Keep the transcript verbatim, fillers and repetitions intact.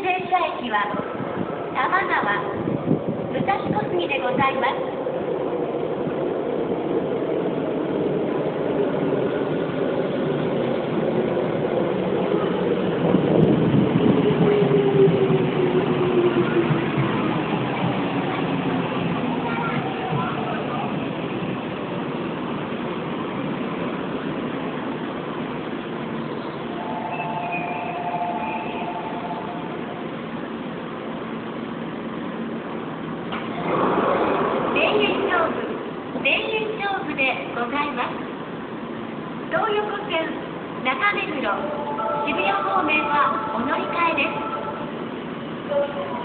停車駅は多摩川武蔵小杉でございます。田園調布でございます。東横線中目黒渋谷方面はお乗り換えです。